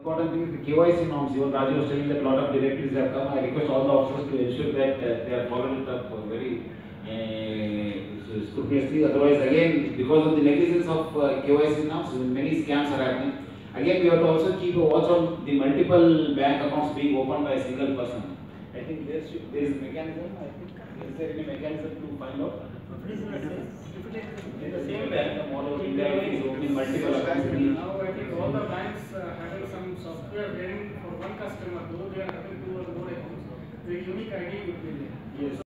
Important thing is the KYC norms. Even Raju was telling that a lot of directives have come. I request all the officers to ensure that they are following it up very scrupulously. Otherwise, again, because of the negligence of KYC norms, many scams are happening. Again, we have to also keep a watch on the multiple bank accounts being opened by a single person. I think there is a mechanism. I think is there any mechanism to find out? In the same bank, the model India is opening multiple accounts. Now I think all the banks have some software wherein for one customer, though they are having two or more accounts, the unique ID would be there. Yes.